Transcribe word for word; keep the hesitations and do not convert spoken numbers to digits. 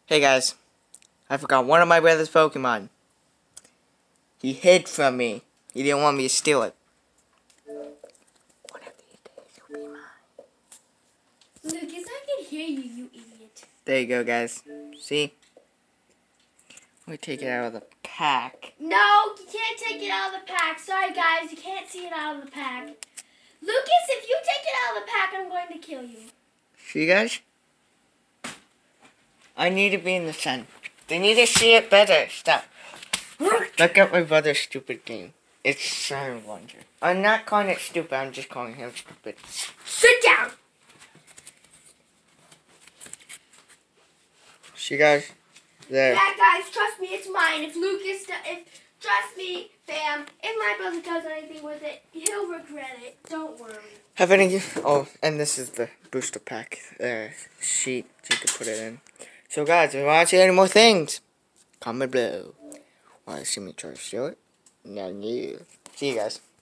Hey guys, I forgot one of my brother's Pokemon. He hid from me. He didn't want me to steal it. One of these days, you'll be mine. Lucas, I can hear you, you idiot. There you go, guys. See? We take it out of the pack. No, you can't take it out of the pack. Sorry, guys, you can't see it out of the pack. Lucas, if you take it out of the pack, I'm going to kill you. See, guys? I need to be in the sun. They need to see it better. Stop. Look at my brother's stupid game. It's Sun Wonder. I'm not calling it stupid. I'm just calling him stupid. Sit down. See, guys? There. Yeah, guys, trust me, it's mine. If Lucas, do, if trust me, fam, if my brother does anything with it, he'll regret it. Don't worry. Have any? Oh, and this is the booster pack uh, sheet so you can put it in. So, guys, if you want to see any more things, comment below. Want to see me try to show it? No, no. See you guys.